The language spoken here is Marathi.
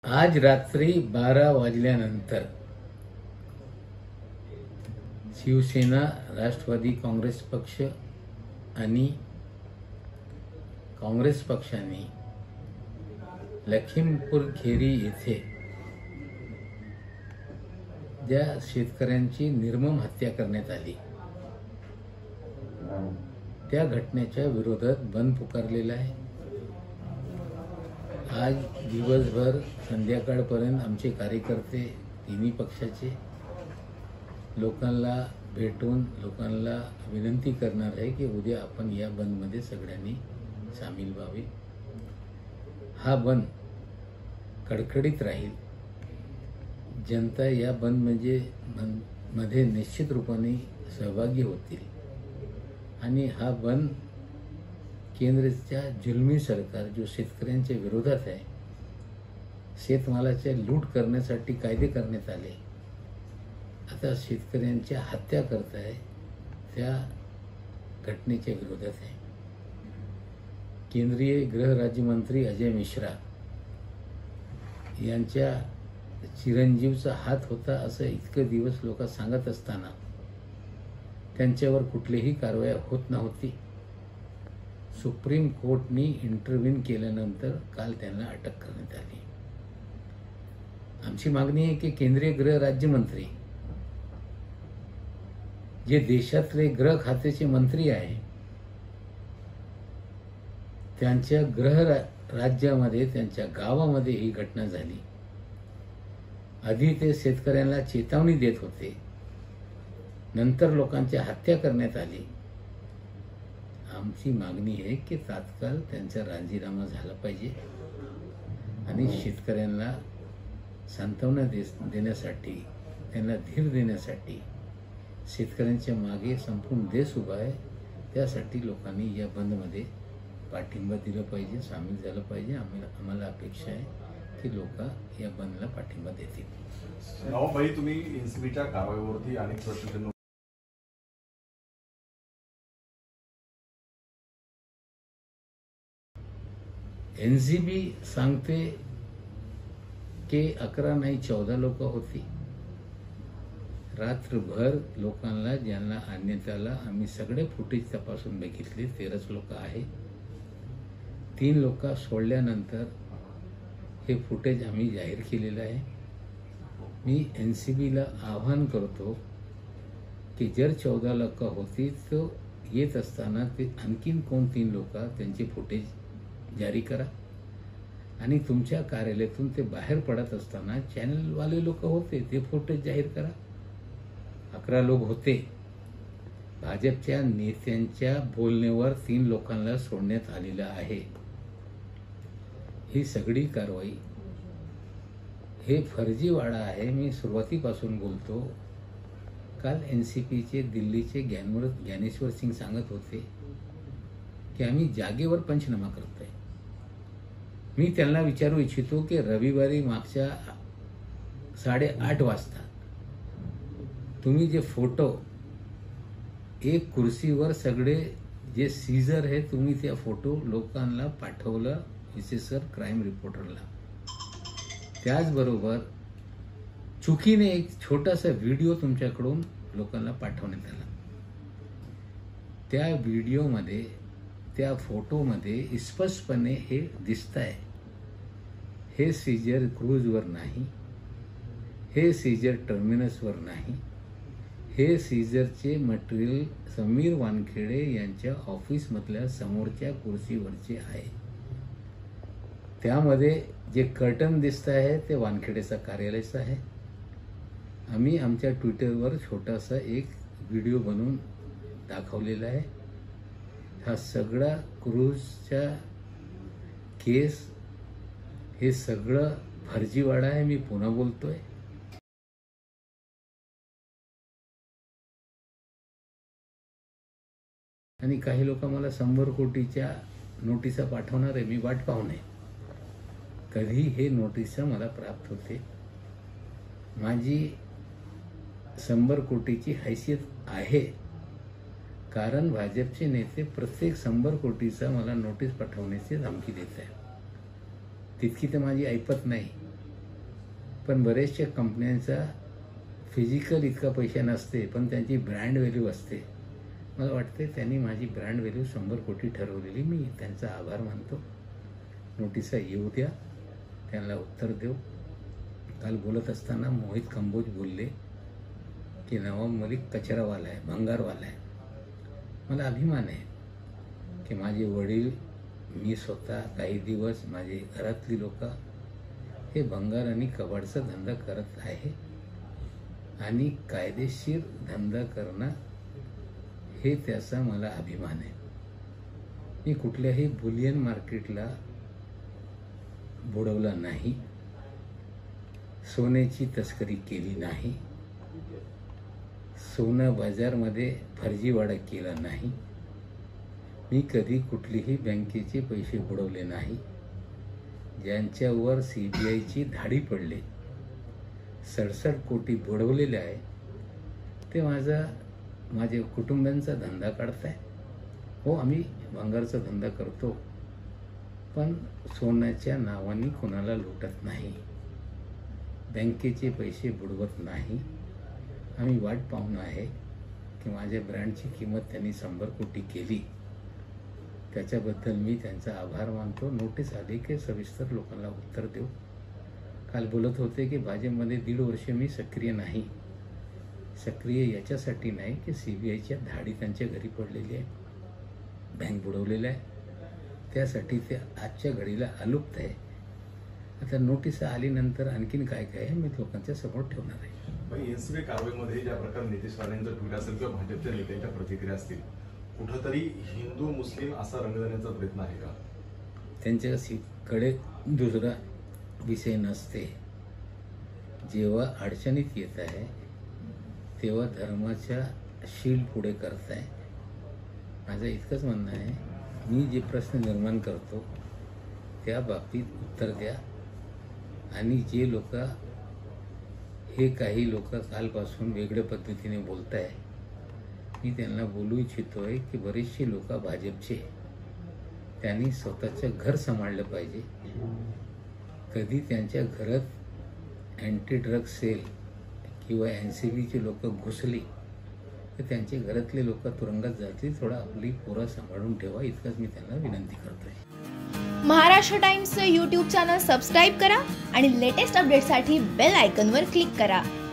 आज रात्री 12 वाजल्यानंतर शिवसेना, राष्ट्रवादी काँग्रेस पक्ष आणि काँग्रेस पक्षाने लखीमपुर खेरी येथे ज्या शेतकऱ्यांची निर्मम हत्या करण्यात आली त्या घटनेच्या विरोधात बंद पुकारलेला आहे। आज दिवसभर संध्याकाळपर्यंत आमचे कार्यकर्ते तिन्ही पक्षाचे लोकांना भेटून लोकांना विनंती करणार आहे की उद्या आपण या बंदमध्ये सगळ्यांनी सामील व्हावे। हा बंद कडकडीत राहील। जनता या बंद मध्ये निश्चित रूपाने सहभागी होतील आणि हा बंद केंद्राच्या जुलमी सरकार जो शेतकऱ्यांच्या विरोधात आहे, शेतमालाच्या लूट करण्यासाठी कायदे करण्यात आले, आता शेतकऱ्यांच्या हत्या करत आहे, त्या घटनेच्या विरोधात आहे। केंद्रीय गृह राज्यमंत्री अजय मिश्रा यांच्या चिरंजीवचा हात होता असं इतके दिवस लोक सांगत असताना त्यांच्यावर कुठलीही कारवाई होत नव्हती। सुप्रीम कोर्टने इंटरव्हीन केल्यानंतर काल त्यांना अटक करण्यात आली। आमची मागणी आहे की केंद्रीय गृह राज्यमंत्री जे देशातले गृह खात्याचे मंत्री आहे, त्यांच्या गृह राज्यामध्ये त्यांच्या गावामध्ये ही घटना झाली। आधी ते शेतकऱ्यांना चेतावणी देत होते, नंतर लोकांची हत्या करण्यात आली। आमची मागणी आहे की तात्काळ त्यांचा राजीनामा झाला पाहिजे आणि शेतकऱ्यांना सांत्वना देण्यासाठी, त्यांना धीर देण्यासाठी शेतकऱ्यांच्या मागे संपूर्ण देश उभा आहे। त्यासाठी लोकांनी या बंदमध्ये पाठिंबा दिला पाहिजे, सामील झालं पाहिजे। आम्हाला अपेक्षा आहे की लोक या बंदला पाठिंबा देतील। भाई, तुम्ही एनसीबीच्या कारवाईवरती अनेक प्रश्न एनसीबी सांगते की 11 नाही 14 लोक होती। रात्रभर लोकांना ज्यांना आणण्यात आला, आम्ही सगळे फुटेज तपासून बघितले, 13 लोक आहे। 3 लोक सोडल्यानंतर हे फुटेज आम्ही जाहीर केलेलं आहे। मी एनसीबीला आवाहन करतो की जर 14 लोक होती तो येत असताना ते आणखीन कोण 3 लोक त्यांचे फुटेज जारी करा आणि तुमच्या कार्यालयातून ते बाहेर पडत असताना चॅनलवाले लोक होते ते फुटेज जाहीर करा। 11 लोक होते। भाजपच्या नेत्यांच्या बोलण्यावर 3 लोकांना सोडण्यात आलेलं आहे। ही सगळी कारवाई हे फर्जीवाडा आहे। मी सुरुवातीपासून बोलतो। काल एनसीपीचे दिल्लीचे ज्ञानेश्वर सिंग सांगत होते की आम्ही जागेवर पंचनामा करतोय। मी त्यांना विचारू इच्छितो की रविवारी मागच्या 8:30 वाजता तुम्ही जे फोटो एक कुर्सीवर सगळे जे सीजर आहे, तुम्ही त्या फोटो लोकांना पाठवलं विशेषकर क्राईम रिपोर्टरला। त्याचबरोबर चुकीने एक छोटासा व्हिडिओ तुमच्याकडून लोकांना पाठवण्यात आला। त्या व्हिडिओमध्ये, त्या फोटोमध्ये स्पष्टपणे हे दिसतंय, हे सीजर क्रूजवर नाही, हे सीजर टर्मिनसवर नाही, हे सीजरचे मटेरियल समीर वानखेडे यांच्या ऑफिसमधल्या समोरच्या कुर्सीवरचे आहे। त्यामध्ये जे कर्टन दिसत आहे ते वानखेडेचा कार्यालयाचा आहे। आम्ही आमच्या ट्विटरवर छोटासा एक व्हिडिओ बनवून दाखवलेला आहे। हा सगळा क्रूजचा केस हे सगळं फर्जीवाडा आहे। मी पुन्हा बोलतोय। आणि काही लोक मला 100 कोटीच्या नोटिसा पाठवणार आहे। मी वाट पाहू नये कधी हे नोटिसा मला प्राप्त होते। माझी 100 कोटीची हैसियत आहे, कारण भाजपचे नेते प्रत्येक 100 कोटीचा मला नोटीस पाठवण्याची धमकी देत आहेत। तितकी तर माझी ऐपत नाही। पण बरेचशा कंपन्यांचा फिजिकल इतका पैसा नसते, पण त्यांची ब्रँड व्हॅल्यू असते. मला वाटते त्यांनी माझी ब्रँड व्हॅल्यू 100 कोटी ठरवलेली. मी त्यांचा आभार मानतो. नोटिसा येऊ द्या, त्यांना उत्तर देऊ. काल बोलत असताना मोहित कंबोज बोलले की नवाब मलिक कचरावाला आहे, भंगारवाला आहे. मला अभिमान आहे की माझे वडील, मी स्वतः, काही दिवस माझे घरातली लोक हे भंगार आणि कबाडचा धंदा करत आहे. आणि कायदेशीर धंदा करणं हे त्याचा मला अभिमान आहे. मी कुठल्याही बुलियन मार्केटला बुडवला नाही, सोन्याची तस्करी केली नाही, सोनं बाजारमध्ये फर्जीवाडा केला नाही, मी कधी कुठलीही बँकेचे पैसे बुडवले नाही. ज्यांच्यावर CBIची धाडी पडले, 67 कोटी बुडवलेले आहे, ते माझे कुटुंबियांचा धंदा काढताय. हो, आम्ही भंगारचा धंदा करतो, पण सोन्याच्या नावाने कोणाला लुटत नाही, बँकेचे पैसे बुडवत नाही. आम्ही वाट पाहून आहे की माझ्या ब्रँडची किंमत त्यांनी 100 कोटी केली, त्याच्याबद्दल मी त्यांचा आभार मानतो. नोटीस आली की सविस्तर लोकांना उत्तर देऊ. काल बोलत होते की भाजपमध्ये 1.5 वर्ष मी सक्रिय नाही. सक्रिय याच्यासाठी नाही की CBIच्या धाडी त्यांच्या घरी पडलेली आहे, बँक बुडवलेलं आहे, त्यासाठी ते आजच्या घडीला अलुप्त आहे. आता नोटीस आल्यानंतर आणखीन काय काय आहे मी लोकांच्या समोर ठेवणार आहे. एनसीबी कारवाईमध्ये ज्या प्रकारे नितीश राणेंचं ट्विट असेल किंवा भाजपच्या नेत्यांच्या प्रतिक्रिया असतील, कुठंतरी हिंदू मुस्लिम असा रंग देण्याचा प्रयत्न आहे का? त्यांच्याकडे दुसरा विषय नसते. जेव्हा अडचणीत येत आहे तेव्हा धर्माच्या शील पुढे करताय. माझं इतकंच म्हणणं आहे, मी जे प्रश्न निर्माण करतो त्या बाबतीत उत्तर द्या. आणि जे लोक काही लोक कालपासून वेगळ्या पद्धतीने बोलत आहे, मी त्यांना बोलू इच्छितोय की बरेचसे लोक भाजपचे, त्यांनी स्वतःचं घर सांभाळलं पाहिजे. कधी त्यांच्या घरात अँटी ड्रग सेल किंवा NCBचे लोक घुसली तर त्यांचे घरातले लोक तुरुंगात जातील. थोडा आपली पोरं सांभाळून ठेवा, इतकंच मी त्यांना विनंती करतोय. महाराष्ट्र टाइम्सचं YouTube चॅनल सबस्क्राईब करा आणि लेटेस्ट अपडेटसाठी बेल आयकॉनवर क्लिक करा.